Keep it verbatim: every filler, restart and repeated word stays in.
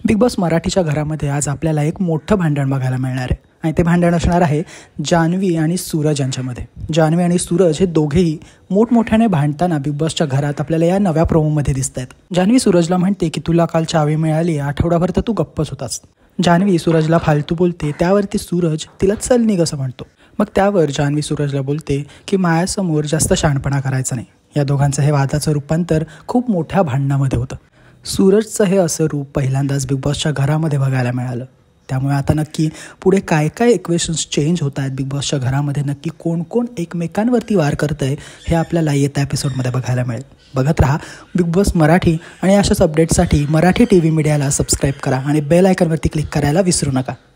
Big boss मराठीच्या घरामध्ये आज आपल्याला एक मोठं भांडण बघायला मिळणार आहे आणि ते भांडण असणार आहे जान्हवी आणि सूरज यांच्यामध्ये। जान्हवी आणि सूरज हे दोघेही मोठमोठ्याने भांडताना बिग बॉसच्या घरात आपल्याला या नव्या प्रोमोमध्ये दिसत आहेत। जान्हवी सूरजला म्हणते की तुला काल चावी मिळाली, आठवडाभर तर तू गप्पच होतास। जान्हवी सूरजला फालतू बोलते, त्यावरती सूरज तिला चल निघ असं म्हणतो। मग त्यावर जान्हवी सूरजला बोलते की मायासमोर जास्त शहाणपणा करायचा नाही। या दोघांचं हे वादाचं रूपांतर खूप मोठ्या भांडणामध्ये होतं। सूरजचं हे असं रूप पहिल्यांदाच बिग बॉसच्या घरामध्ये बघायला मिळालं। त्यामुळे आता नक्की पुढे काय काय इक्वेशन्स चेंज होत आहेत बिग बॉसच्या घरामध्ये, नक्की कोण कोण एकमेकांवरती वार करत आहे हे आपल्याला येत्या एपिसोडमध्ये बघायला मिळेल। बघत राहा बिग बॉस मराठी आणि अशाच अपडेट्ससाठी मराठी टी व्ही मीडियाला सबस्क्राईब करा आणि बेल आयकॉनवरती क्लिक करायला विसरू नका।